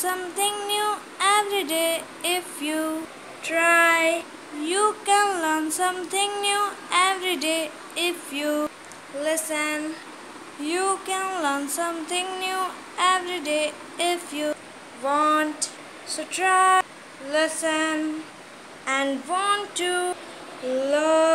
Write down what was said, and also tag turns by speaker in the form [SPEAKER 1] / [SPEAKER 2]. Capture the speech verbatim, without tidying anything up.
[SPEAKER 1] something new every day if you try. You can learn something new every day if you listen. You can learn something new every day if you want. So try, listen, and want to learn.